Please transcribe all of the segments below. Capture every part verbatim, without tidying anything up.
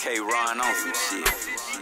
K-Ron on some shit.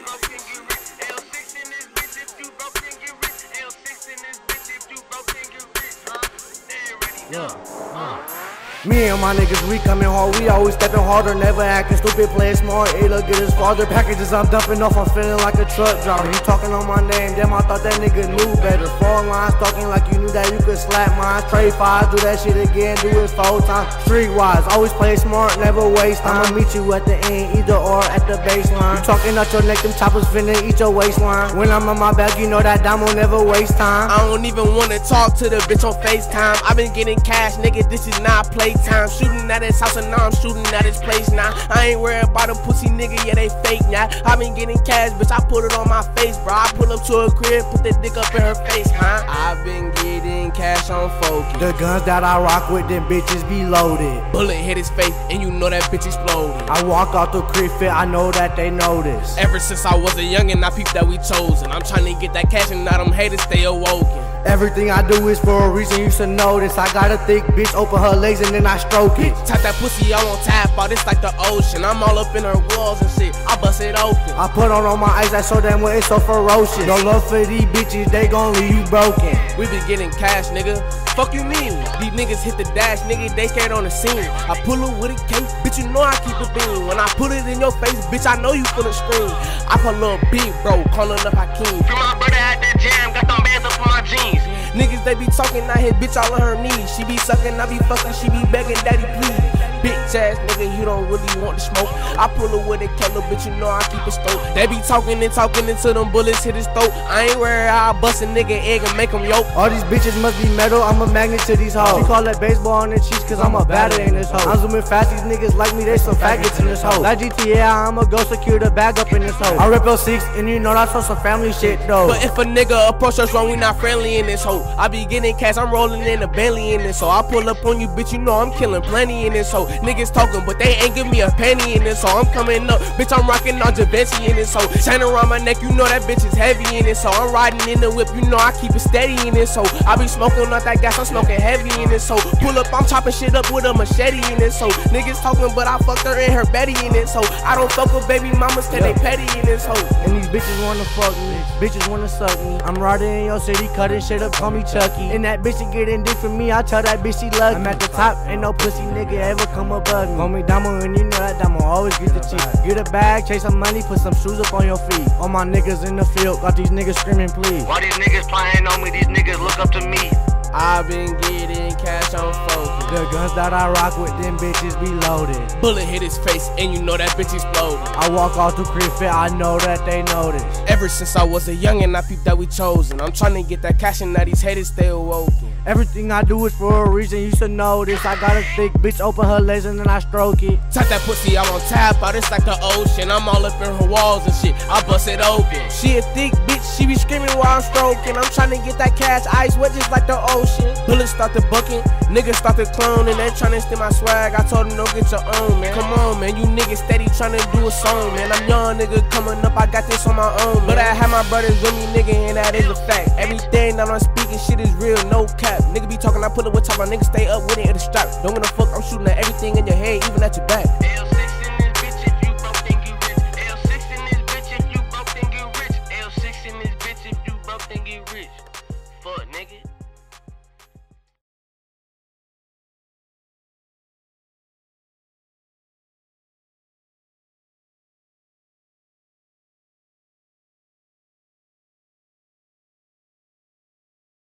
Yeah. Uh. Me and my niggas, we coming hard, we always stepping harder, never acting stupid, playing smart, A look at his father. Packages I'm dumping off, I'm feeling like a truck driver. You talking on my name, damn, I thought that nigga knew better. Four lines talking like you knew that you could slap mine. Trade fives, do that shit again, do it four times. Streetwise, always play smart, never waste time. I'ma meet you at the end, either or at the baseline. You talking out your neck, them choppers finna eat your waistline. When I'm on my back, you know that dime will never waste time. I don't even wanna talk to the bitch on FaceTime. I been getting cash, nigga, this is not playtime. Shooting at his house and now I'm shooting at his place now. I ain't worried about a pussy nigga, yeah they fake now. I been getting cash, bitch, I put it on my face, bro. I pull up to her crib, put that dick up in her face, huh? I been getting cash on focus. The guns that I rock with, them bitches be loaded. Bullet hit his face and you know that bitch exploded. I walk out the crib fit, I know that they notice. Ever since I was a youngin', I peeped that we chosen. I'm trying to get that cash and now them haters stay awoken. Everything I do is for a reason, you should know this. I got a thick bitch, open her legs and then I stroke it. Tap that pussy, I won't tap out, it's like the ocean. I'm all up in her walls and shit, I bust it open. I put on on my eyes, I show them what it's so ferocious. No love for these bitches, they gon' leave you broken. We been getting cash, nigga, fuck you mean? These niggas hit the dash, nigga, they scared on the scene. I pull up with a cake, bitch, you know I keep it bean. When I put it in your face, bitch, I know you finna scream. I put a little big bro, callin' up Hakeem. Free my brother at that jam, got them bands up on my jeans. Niggas, they be talking, I hit bitch all on her knees. She be sucking, I be fucking, she be begging, daddy please. Bitch ass nigga, you don't really want to smoke. I pull her with a killer, bitch, you know I keep it stoked. They be talking and talking until them bullets hit his throat. I ain't worried, I'll bust a nigga egg and make him yoke. All these bitches must be metal, I'm a magnet to these hoes. She call that baseball on the cheeks cause I'm a batter in this hoe. I'm zooming fast, these niggas like me, they some faggots in this hoe. Like G T A, I'ma go secure the bag up in this hoe. I rip L six and you know that's on some family shit though. But if a nigga approach us wrong, we not friendly in this hoe. I be getting cash, I'm rolling in a Bentley in this hoe. I pull up on you, bitch, you know I'm killing plenty in this hoe. Niggas talking, but they ain't give me a penny in this hoe. I'm coming up, bitch, I'm rocking on Javinci in this hoe. Chain around my neck, you know that bitch is heavy in this hoe. I'm riding in the whip, you know I keep it steady in this hoe. I be smoking out that gas, I'm smoking heavy in this hoe. Pull up, I'm chopping shit up with a machete in this hoe. Niggas talking, but I fucked her in her Betty in this hoe. I don't fuck with baby mamas cause they petty in this hoe. And these bitches wanna fuck me, bitches wanna suck me. I'm riding in your city, cutting shit up, call me Chucky. And that bitch she getting dick from me, I tell that bitch she lucky. I'm at the top, ain't no pussy nigga ever come above me. Call me Damo and you know that Damo always get the cheap. Get a bag, chase some money, put some shoes up on your feet. All my niggas in the field, got these niggas screaming please. While these niggas playing on me, these niggas look up to me. I been getting cash on focus. The guns that I rock with, them bitches be loaded. Bullet hit his face and you know that bitch exploded. I walk out the crib fit, I know that they notice. Ever since I was a youngin', I peeped that we chosen. I'm trying to get that cash and now these haters stay awoken. Everything I do is for a reason, you should know this. I got a thick bitch, open her legs and then I stroke it. Tap that pussy, I won't tap out, it's like the ocean. I'm all up in her walls and shit, I bust it open. She a thick bitch, she be screaming while I'm stroking. I'm trying to get that cash, ice wet just like the ocean. Bullets started bucking, niggas started cloning. They trying to steal my swag, I told them no get your own, man. Come on, man, you niggas steady trying to do a song, man. I'm young, nigga, coming up, I got this on my own, man. But I have my brothers with me, nigga, and that is a fact. Everything that I'm speaking, shit is real, no cap. Nigga be talking, I pull up with top, my niggas stay up with it in the strap. Don't give a fuck, I'm shooting at everything in your head, even at your back.